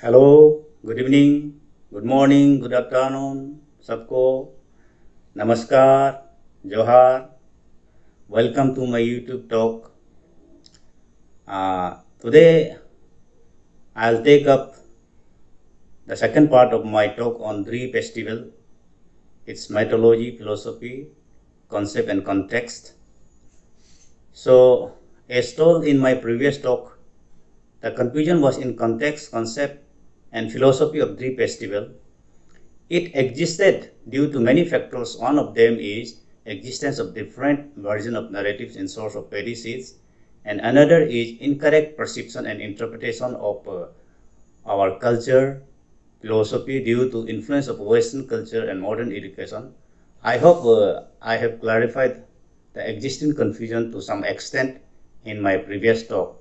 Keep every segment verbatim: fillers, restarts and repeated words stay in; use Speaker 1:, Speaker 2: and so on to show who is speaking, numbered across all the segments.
Speaker 1: Hello, good evening, good morning, good afternoon, सबको नमस्कार, जोहार. Welcome to my YouTube talk. Uh, today I'll take up the second part of my talk on Dri festival, its mythology, philosophy, concept and context. So, as told in my previous talk, the confusion was in context, concept and philosophy of Dri festival. It existed due to many factors. One of them is existence of different version of narratives in source of Vedic seeds, and another is incorrect perception and interpretation of uh, our culture, philosophy due to influence of Western culture and modern education. I hope uh, I have clarified the existing confusion to some extent in my previous talk.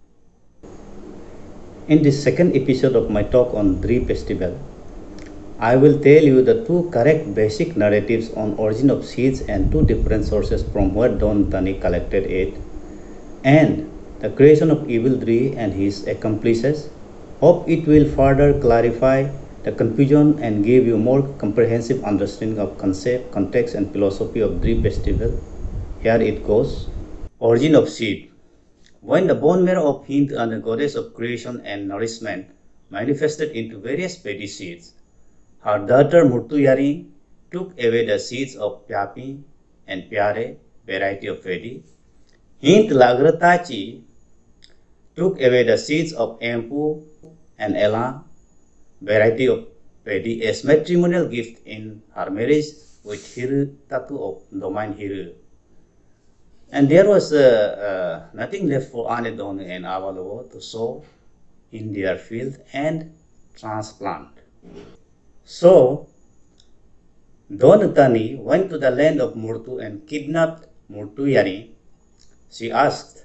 Speaker 1: In this second episode of my talk on Dri festival, I will tell you the two correct basic narratives on origin of seeds and two different sources from where Don Tani collected it, and the creation of Evil Dri and his accomplices. Hope it will further clarify the confusion and give you more comprehensive understanding of concept, context and philosophy of Dri festival. Here it goes. Origin of seed. When the bone marrow of Hind and the goddess of creation and nourishment manifested into various Vedic seeds, her daughter Murtuyari took away the seeds of Pyapi and Pyare, variety of Vedi. Hind Lagratachi took away the seeds of Empu and Ela, variety of Vedi, as matrimonial gift in her marriage with Hiru Tatu of domain Hiru. And there was uh, uh, nothing left for Anedon and Avalovo to sow in their field and transplant. So, Don Tani went to the land of Murtu and kidnapped Murtuyari. She asked,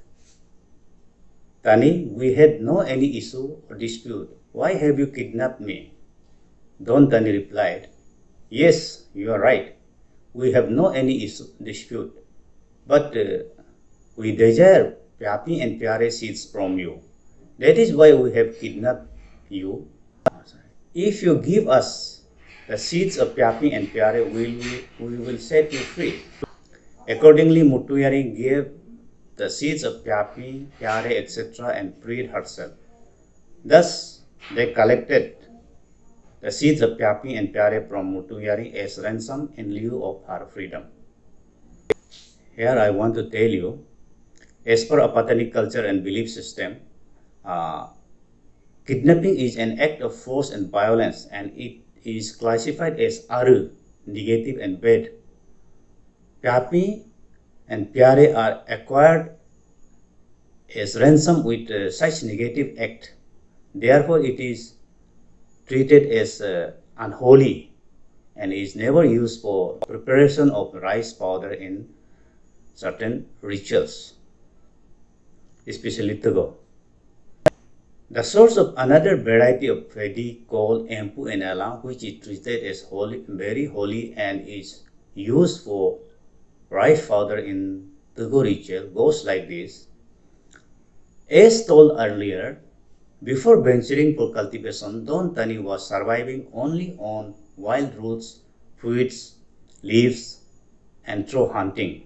Speaker 1: Tani, we had no any issue or dispute. Why have you kidnapped me? Don Tani replied, yes, you are right. We have no any issue, dispute. But uh, we desire Pyapi and Pyare seeds from you. That is why we have kidnapped you. If you give us the seeds of Pyapi and Pyare, we will, we will set you free. Accordingly, Murtuyari gave the seeds of Pyapi, Pyare, et cetera and freed herself. Thus, they collected the seeds of Pyapi and Pyare from Murtuyari as ransom in lieu of her freedom. Here I want to tell you, as per Apatanic culture and belief system, uh, kidnapping is an act of force and violence, and it is classified as aru, negative and bad. Pyapi and Pyare are acquired as ransom with uh, such negative act. Therefore, it is treated as uh, unholy and is never used for preparation of rice powder in certain rituals, especially Togo. The source of another variety of Vedi called Empu and Ela, which is treated as holy, very holy and is used for rice powder in Togo ritual, goes like this. As told earlier, before venturing for cultivation, Don Tani was surviving only on wild roots, fruits, leaves, and through hunting.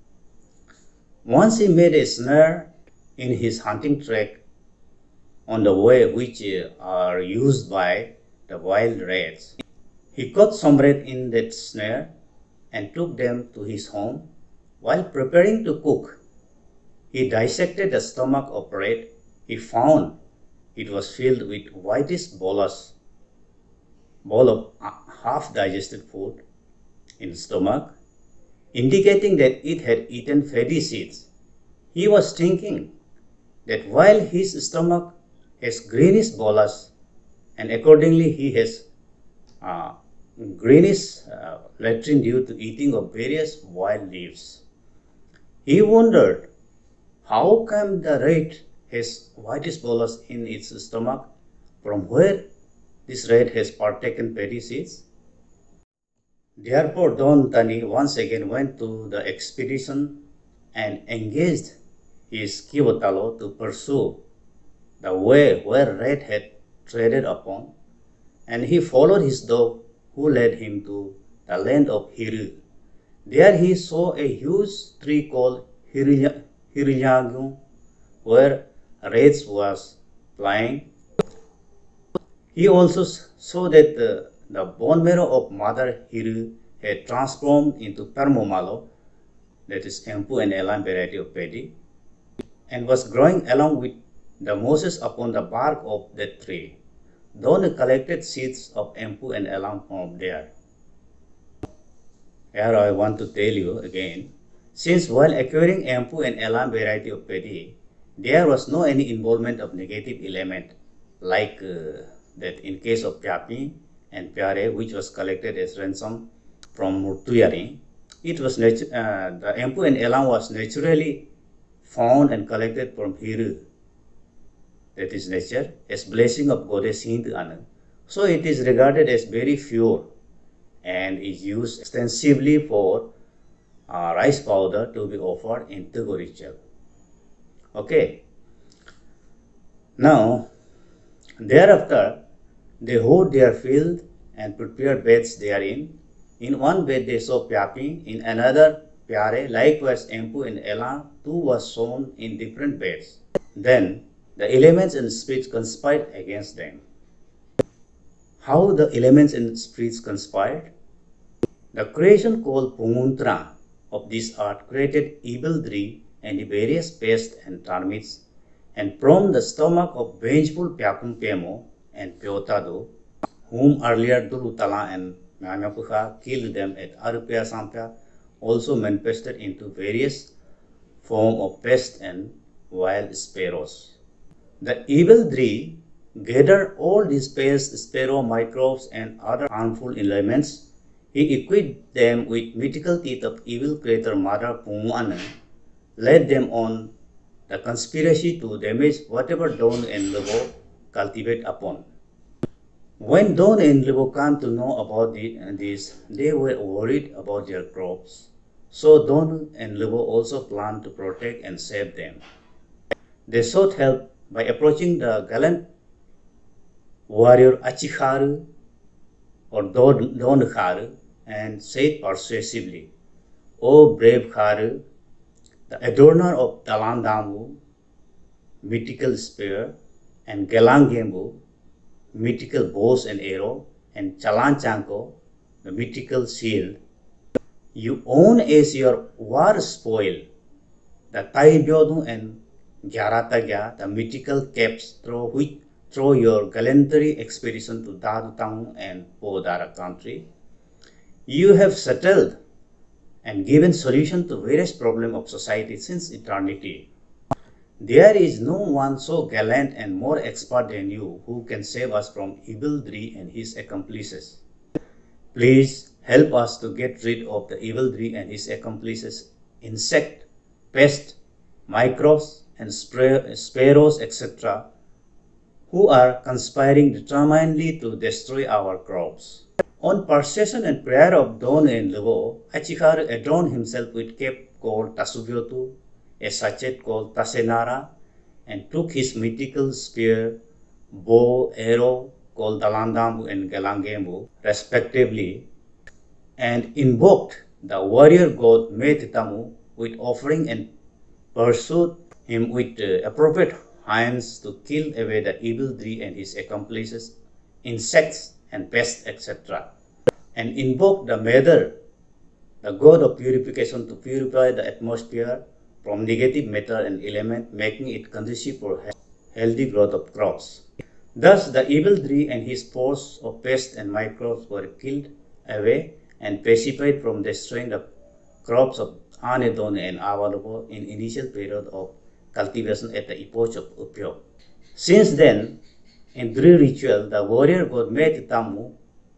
Speaker 1: Once he made a snare in his hunting track on the way, which are used by the wild rats. He caught some rat in that snare and took them to his home. While preparing to cook, he dissected the stomach of rat. He found it was filled with whitish bolus, bowl of half digested food in the stomach, indicating that it had eaten Vedi seeds. He was thinking that while his stomach has greenish bolus, and accordingly he has uh, greenish uh, latrine due to eating of various wild leaves. He wondered how come the rat has whitish bolus in its stomach, from where this rat has partaken Vedi seeds. Therefore, Don Tani once again went to the expedition and engaged his Kiwatalo to pursue the way where rat had traded upon, and he followed his dog, who led him to the land of Hiru. There he saw a huge tree called Hirilyagu, where wraiths was flying. He also saw that the, the bone marrow of Mother Hiru had transformed into Permomalo, that is Empu and Elam variety of paddy, and was growing along with the mosses upon the bark of that tree. Don collected seeds of Empu and Elam from there. Here I want to tell you again, since while acquiring Empu and Elam variety of paddy, there was no any involvement of negative element like uh, that in case of Pyapi and Pyare, which was collected as ransom from Murtuyari. It was uh, the Empu and Elam was naturally found and collected from Hiru, that is nature, as blessing of goddess Hindu Anu. So it is regarded as very pure and is used extensively for uh, rice powder to be offered in Tugu ritual. Okay. Now, thereafter, they hoed their field and prepared beds therein. In one bed they saw Pyapi, in another Pyare, likewise Empu and Elam too was sown in different beds. Then the elements and spirits conspired against them. How the elements and spirits conspired? The creation called Punguntra of this art created evil tree and the various pests and termites, and from the stomach of vengeful Pyapum Pemo and Pyotado, whom earlier Dulutala and Mamapuha killed them at Arupya Sampya, also manifested into various forms of pests and wild sparrows. The evil tree gathered all these pests, sparrow, microbes, and other harmful elements. He equipped them with mythical teeth of evil creator Mother Punguana, led them on the conspiracy to damage whatever Don and Lebo cultivate upon. When Don and Lebo came to know about the, this, they were worried about their crops. So Don and Lebo also planned to protect and save them. They sought help by approaching the gallant warrior Achiharu or Don, Don Haru and said persuasively, "O brave Haru, the adorner of Talandamu, mythical spear, and Galangembu, mythical bows and arrow, and Chalanchanko, the mythical shield, you own as your war spoil the Taibyodu and Gyaratagya, the mythical caps through which through your gallantry expedition to Dadutang and Podara country. You have settled and given solution to various problems of society since eternity. There is no one so gallant and more expert than you who can save us from Eviltree and his accomplices. Please help us to get rid of the Eviltree and his accomplices, insect, pest, microbes, and sparrows, et cetera, who are conspiring determinedly to destroy our crops." On persuasion and prayer of Don and Lebo, Achiharu adorned himself with cap called Tasubyotu, a sachet called Tasenara, and took his mythical spear, bow, arrow called Dalandambu and Galangembu, respectively, and invoked the warrior god Metitamu with offering and pursued him with uh, appropriate hands to kill away the Eviltree and his accomplices, insects and pests, et cetera, and invoked the Mother, the god of purification, to purify the atmosphere from negative matter and element, making it conducive for healthy growth of crops. Thus, the Eviltree and his force of pests and microbes were killed away and pacified from destroying the crops of Anedone and Avalobo in initial period of cultivation at the epoch of Upyo. Since then, in Dri ritual, the warrior god Metitamu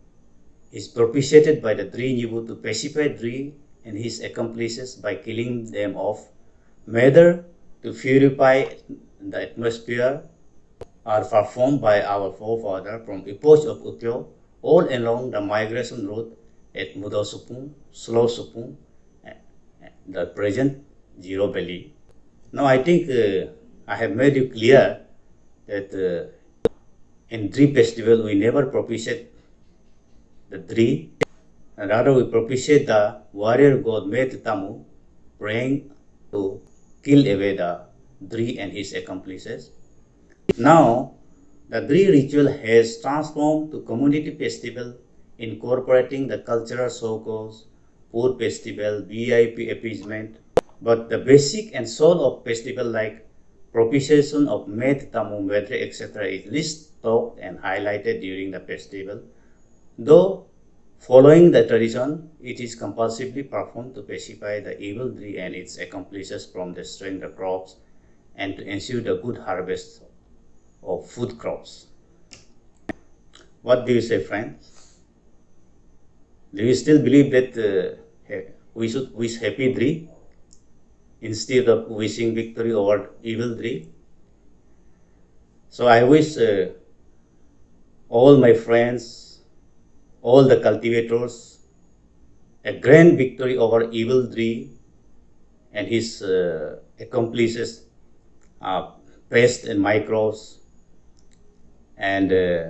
Speaker 1: is propitiated by the Dri Nibu to pacify Dri and his accomplices by killing them off, whether to purify the atmosphere are performed by our forefather from epoch of Upyo all along the migration route at Mudosupung, Slosupung, the present Zero Valley. Now I think uh, I have made it clear that uh, in Dri festival, we never propitiate the Dri, and rather we propitiate the warrior god Met Tamu, praying to kill away the Dri and his accomplices. Now, the Dri ritual has transformed to community festival, incorporating the cultural shows, food festival, V I P appeasement. But the basic and soul of festival like propitiation of Met Tamu, Medre, et cetera is least talked and highlighted during the festival. Though following the tradition, it is compulsively performed to pacify the evil Dri and its accomplices from destroying the crops and to ensure the good harvest of food crops. What do you say, friends? Do you still believe that uh, we should wish happy Dri instead of wishing victory over evil Dri? So I wish uh, all my friends, all the cultivators, a grand victory over evil Dri and his uh, accomplices, uh, pests and microbes, and uh,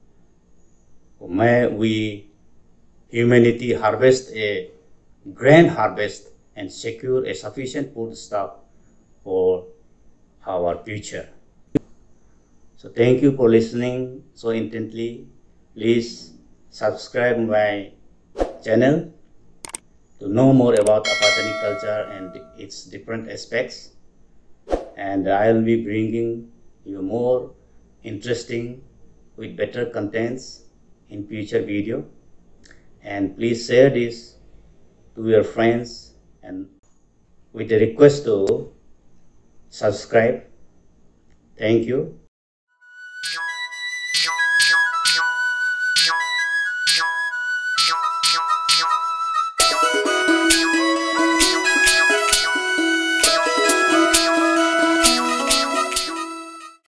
Speaker 1: may we humanity harvest a grand harvest and secure a sufficient food stock for our future. So thank you for listening so intently. Please subscribe my channel to know more about Apatani culture and its different aspects. And I will be bringing you more interesting with better contents in future video. And please share this to your friends and with a request to subscribe. Thank you.